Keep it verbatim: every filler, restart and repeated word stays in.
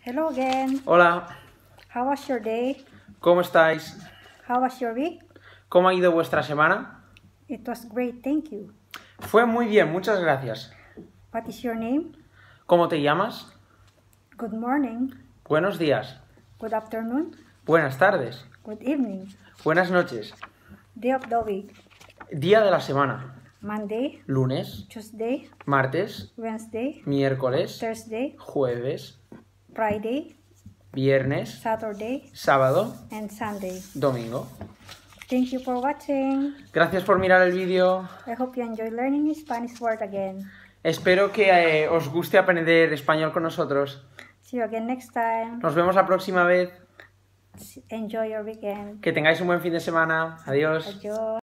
Hello again. Hola, How was your day? ¿cómo estáis? How was your week? ¿Cómo ha ido vuestra semana? It was great, thank you. Fue muy bien, muchas gracias. What is your name? ¿Cómo te llamas? Good morning. Buenos días. Good afternoon. Buenas tardes. Good evening. Buenas noches. Day of the week. Día de la semana. Monday, Lunes, Tuesday, martes, Wednesday, miércoles, Thursday, jueves, Friday, viernes, Saturday, sábado, and Sunday. domingo. Thank you for watching. Gracias por mirar el vídeo. I hope you enjoy learning Spanish word again. Espero que eh, os guste aprender español con nosotros. See you again next time. Nos vemos la próxima vez. Enjoy your weekend. Que tengáis un buen fin de semana. Adiós. Adiós.